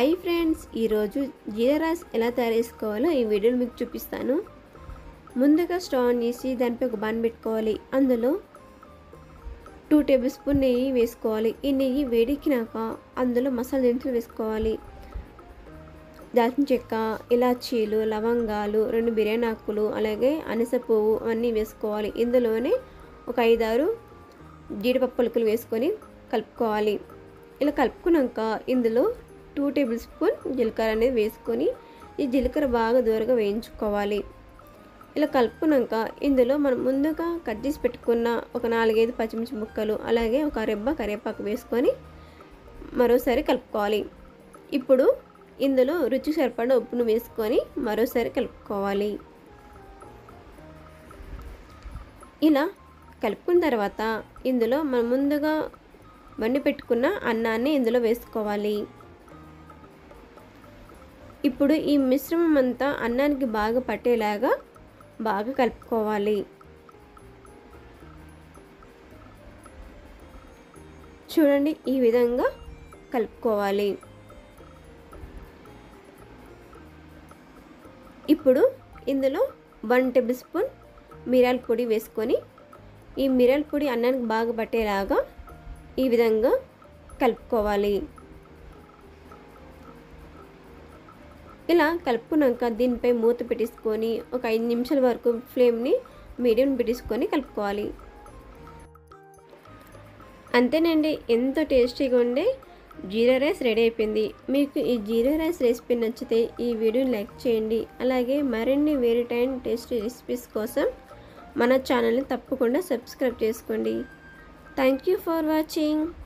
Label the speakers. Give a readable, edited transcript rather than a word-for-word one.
Speaker 1: Hi friends, ఈరోజు జీరా rice ఎలా తయారు చేసుకోవాలో ఈ వీడియోలో మీకు చూపిస్తాను. ముందుగా స్టవ్ ఆన్ చేసి దానిపై ఒక బాన్ పెట్టుకోవాలి. అందులో 2 టేబుల్ స్పూన్ నెయ్యి వేసుకోవాలి. ఈ నెయ్యి వేడెక్కినాక అందులో మసాలా దినుసులు వేసుకోవాలి. దాల్చిన చెక్క, ఇలాచీలు, లవంగాలు, 2 బిర్యానీ ఆకులు, అలాగే అనిస పువ్వు అన్నీ వేసుకోవాలి. ఇందులోనే ఒక 5-6 జీడిపప్పు పలుకులు వేసుకొని కలుపుకోవాలి. ఇలా కలుపుకున్నాక ఇందులో 2 టేబుల్ స్పూన్ జీలకర్ర అనేది వేసుకొని ఈ జీలకర్ర బాగా దూరగా వేయించుకోవాలి. ఇలా కలుపుకున్నాక ఇందులో మనం ముందుగా కట్ చేసి పెట్టుకున్న ఒక 4-5 పచ్చిమిర్చి ముక్కలు, అలాగే ఒక రెబ్బ కరివేపాకు వేసుకొని మరోసారి కలుపుకోవాలి. ఇప్పుడు ఇందులో రుచికి సరిపడా ఉప్పును వేసుకొని మరోసారి కలుపుకోవాలి. ఇలా కలుపుకున్న తర్వాత ఇందులో మనం ముందుగా వండి పెట్టుకున్న అన్నాన్ని ఇందులో వేసుకోవాలి. ఇప్పుడు ఈ మిశ్రమం అంతా అన్నానికి బాగా పట్టేలాగా బాగా కలుపుకోవాలి. చూడండి, ఈ విధంగా కలుపుకోవాలి. ఇప్పుడు ఇందులో 1 టేబుల్ స్పూన్ మిరియాల పొడి వేసుకొని ఈ మిరియాల పొడి అన్నానికి బాగా పట్టేలాగా ఈ విధంగా కలుపుకోవాలి. ఇలా కలుపుకున్నాక దీనిపై మూత పెట్టేసుకొని ఒక 5 నిమిషాల వరకు ఫ్లేమ్ని మీడియం పెట్టేసుకొని కలుపుకోవాలి. అంతేనండి, ఎంతో టేస్టీగా ఉండే జీరా రైస్ రెడీ అయిపోయింది. మీకు ఈ జీరా రైస్ రెసిపీ నచ్చితే ఈ వీడియోని లైక్ చేయండి. అలాగే మరిన్ని వేరే టేస్టీ రెసిపీస్ కోసం మన ఛానల్ని తప్పకుండా సబ్స్క్రైబ్ చేసుకోండి. Thank you for watching.